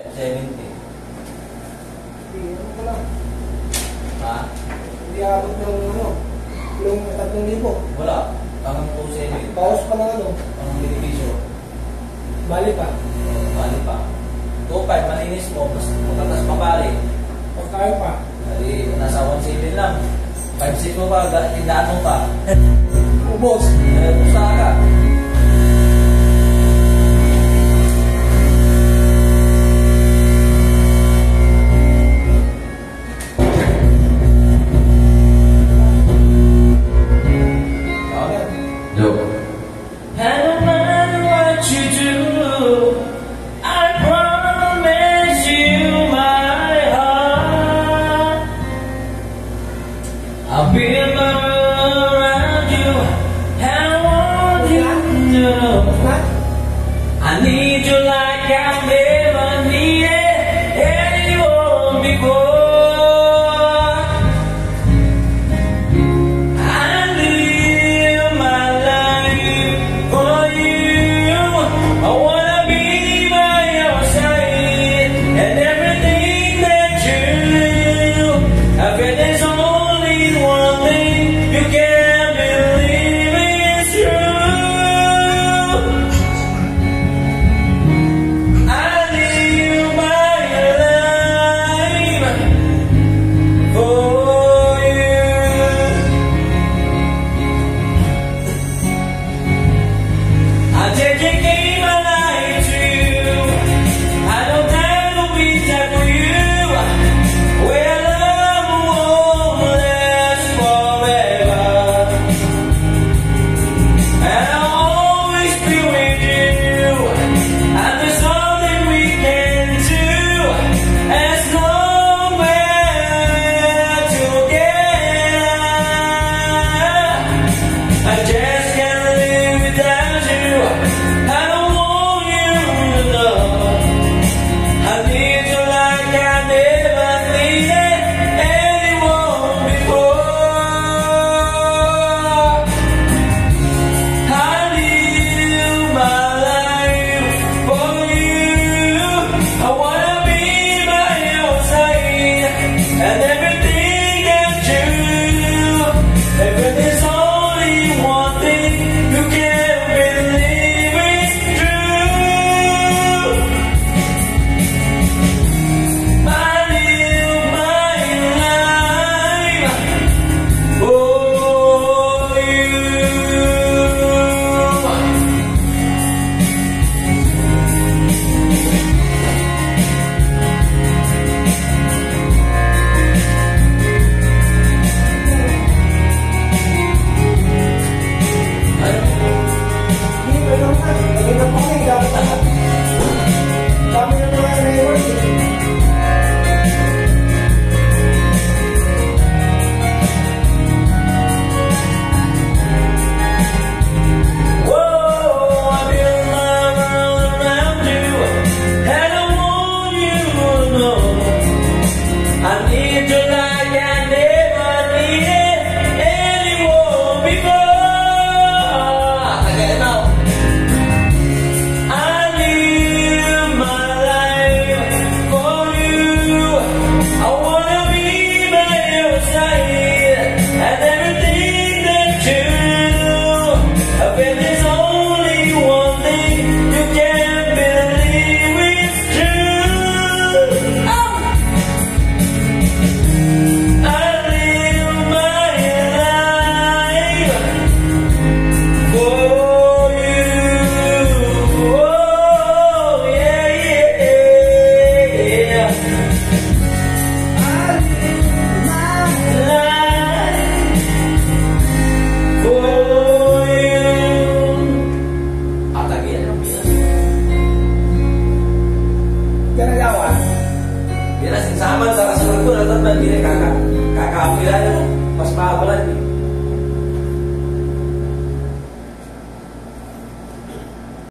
70. Hindi, ano ko lang. Ha? Hindi abot ng ano, yung 3,000. Wala. Tangang 2.7. Bawas pa ng ano, Anong benepisyo? bali pa. Bali pa. 2.5, malinis mo. Mas matatas pa pare. Pagkain pa. Ay, nasa 1.7 lang. 5.6 mo pa, tindaan mo pa. Ubos. Pusta ka.